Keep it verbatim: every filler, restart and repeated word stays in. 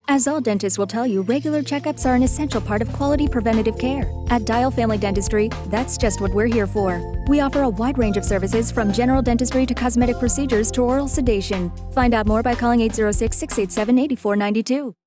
As all dentists will tell you, regular checkups are an essential part of quality preventative care. At Dyal Family Dentistry, that's just what we're here for. We offer a wide range of services from general dentistry to cosmetic procedures to oral sedation. Find out more by calling eight zero six, six eight seven, eight four nine two.